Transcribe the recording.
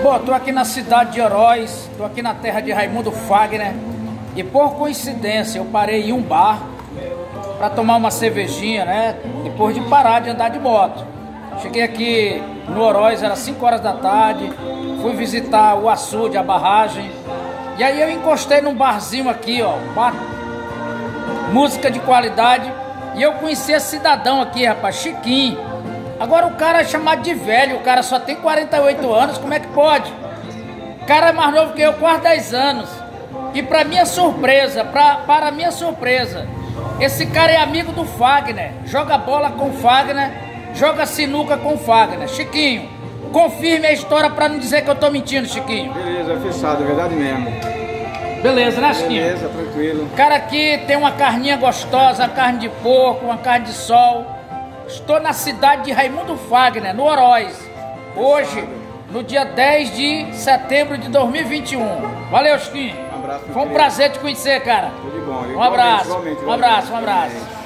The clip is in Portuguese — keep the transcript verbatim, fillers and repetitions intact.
Bom, tô aqui na cidade de Oroz, tô aqui na terra de Raimundo Fagner e por coincidência eu parei em um bar para tomar uma cervejinha, né? Depois de parar de andar de moto. Cheguei aqui no Oroz, era cinco horas da tarde, fui visitar o açude, a barragem, e aí eu encostei num barzinho aqui, ó, um bar, música de qualidade, e eu conheci esse cidadão aqui, rapaz, Chiquinho. Agora o cara é chamado de velho, o cara só tem quarenta e oito anos, como é que pode? O cara é mais novo que eu, quase dez anos. E para minha surpresa, pra, para minha surpresa, esse cara é amigo do Fagner, joga bola com o Fagner, joga sinuca com o Fagner. Chiquinho, confirme a história para não dizer que eu tô mentindo, Chiquinho. Beleza, fechado, é verdade mesmo. Beleza, né, Chiquinho? Beleza, tranquilo. O cara aqui tem uma carninha gostosa, carne de porco, uma carne de sol. Estou na cidade de Raimundo Fagner, no Oroz, hoje, no dia dez de setembro de dois mil e vinte e um. Valeu, Chiquinho. Um abraço. Foi um prazer te conhecer, cara. Tudo de bom. Um abraço, Igualmente, igualmente. um abraço, um abraço.